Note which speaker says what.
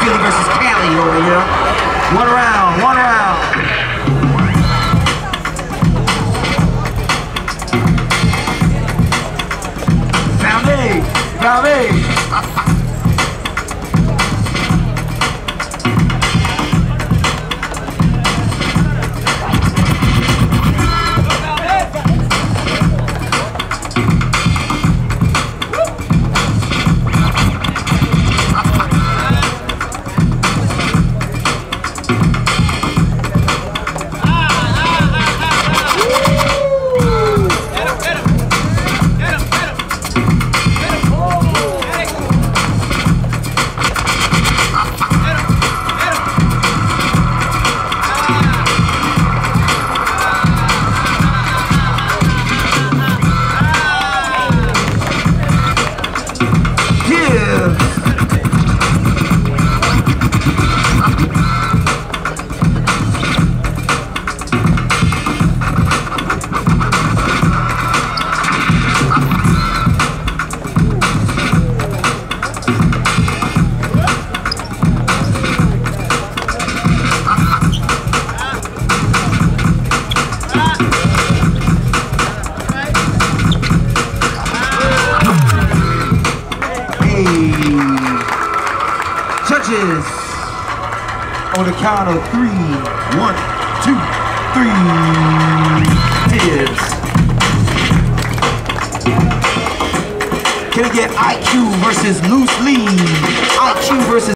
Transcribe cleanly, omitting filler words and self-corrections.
Speaker 1: Philly versus Cali over here. One round, one round. Found me, found me. Judges, on the count of 3, 1, 2, 3, Tibbs. Can I get IQ versus Loose Leaf? IQ versus